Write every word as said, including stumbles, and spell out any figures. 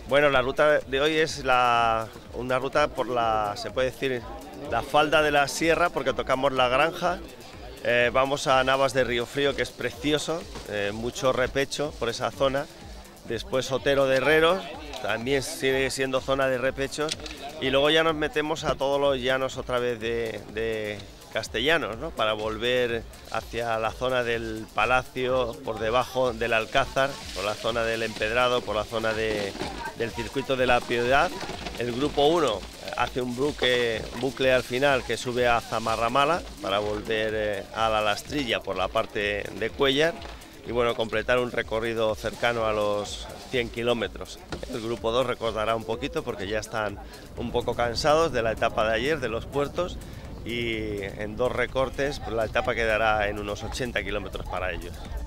Bueno, la ruta de hoy es la, una ruta por la, se puede decir, la falda de la sierra, porque tocamos La Granja, eh, vamos a Navas de Río Frío, que es precioso, eh, mucho repecho por esa zona, después Otero de Herreros, también sigue siendo zona de repechos, y luego ya nos metemos a todos los llanos otra vez de, de castellanos, ¿no? Para volver hacia la zona del Palacio, por debajo del Alcázar, por la zona del Empedrado, por la zona de, del Circuito de la Piedad. El grupo uno hace un bucle, bucle al final que sube a Zamarramala para volver eh, a la Lastrilla por la parte de Cuéllar y bueno, completar un recorrido cercano a los cien kilómetros. El grupo dos recordará un poquito porque ya están un poco cansados de la etapa de ayer, de los puertos, y en dos recortes pues la etapa quedará en unos ochenta kilómetros para ellos.